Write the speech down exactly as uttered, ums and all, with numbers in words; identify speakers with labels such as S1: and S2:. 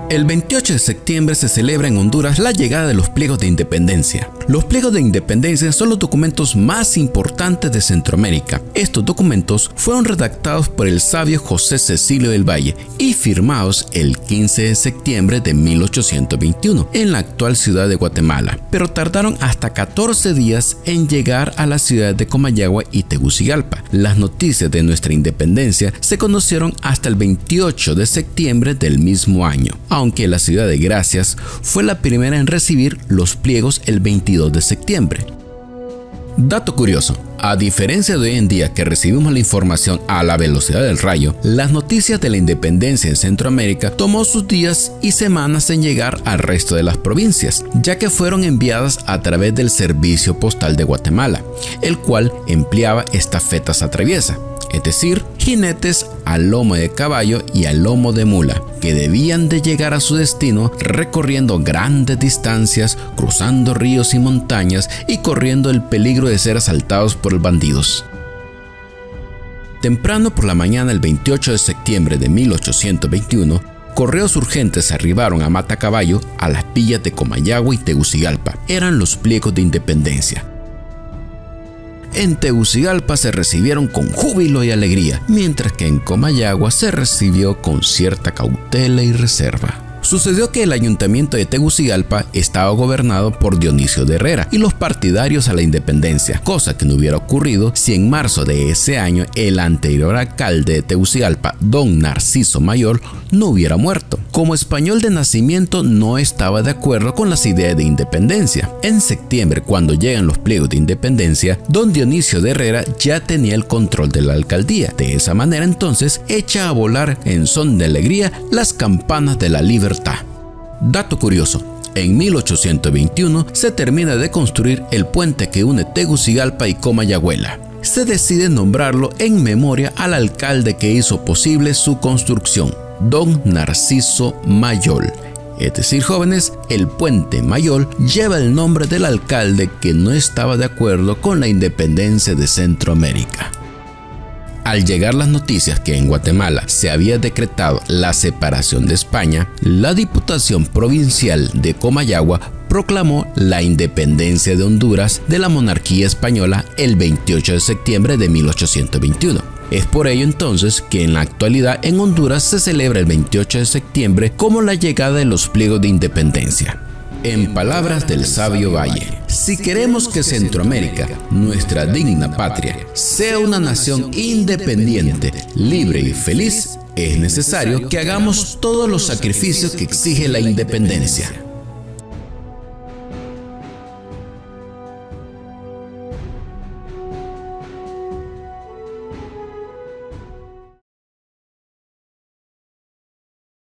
S1: El veintiocho de septiembre se celebra en Honduras la llegada de los pliegos de independencia. Los pliegos de independencia son los documentos más importantes de Centroamérica. Estos documentos fueron redactados por el sabio José Cecilio del Valle y firmados el quince de septiembre de mil ochocientos veintiuno en la actual ciudad de Guatemala, pero tardaron hasta catorce días en llegar a las ciudades de Comayagua y Tegucigalpa. Las noticias de nuestra independencia se conocieron hasta el veintiocho de septiembre del mismo año, aunque la ciudad de Gracias fue la primera en recibir los pliegos el veintidós de septiembre. Dato curioso: a diferencia de hoy en día que recibimos la información a la velocidad del rayo, las noticias de la independencia en Centroamérica tomó sus días y semanas en llegar al resto de las provincias, ya que fueron enviadas a través del Servicio Postal de Guatemala, el cual empleaba estafetas a traviesa, es decir, jinetes al lomo de caballo y al lomo de mula, que debían de llegar a su destino recorriendo grandes distancias, cruzando ríos y montañas y corriendo el peligro de ser asaltados por bandidos. Temprano por la mañana el veintiocho de septiembre de mil ochocientos veintiuno, correos urgentes arribaron a Matacaballo, a las villas de Comayagua y Tegucigalpa. Eran los pliegos de independencia. En Tegucigalpa se recibieron con júbilo y alegría, mientras que en Comayagua se recibió con cierta cautela y reserva. Sucedió que el ayuntamiento de Tegucigalpa estaba gobernado por Dionisio de Herrera y los partidarios a la independencia, cosa que no hubiera ocurrido si en marzo de ese año el anterior alcalde de Tegucigalpa, don Narciso Mayol, no hubiera muerto. Como español de nacimiento no estaba de acuerdo con las ideas de independencia. En septiembre, cuando llegan los pliegos de independencia, don Dionisio de Herrera ya tenía el control de la alcaldía. De esa manera entonces echa a volar en son de alegría las campanas de la libertad. Dato curioso: en mil ochocientos veintiuno se termina de construir el puente que une Tegucigalpa y Comayagüela. Se decide nombrarlo en memoria al alcalde que hizo posible su construcción, don Narciso Mayol. Es decir, jóvenes, el puente Mayol lleva el nombre del alcalde que no estaba de acuerdo con la independencia de Centroamérica. Al llegar las noticias que en Guatemala se había decretado la separación de España, la Diputación Provincial de Comayagua proclamó la independencia de Honduras de la monarquía española el veintiocho de septiembre de mil ochocientos veintiuno. Es por ello entonces que en la actualidad en Honduras se celebra el veintiocho de septiembre como la llegada de los pliegos de independencia. En palabras del sabio Valle, si queremos que Centroamérica, nuestra digna patria, sea una nación independiente, libre y feliz, es necesario que hagamos todos los sacrificios que exige la independencia.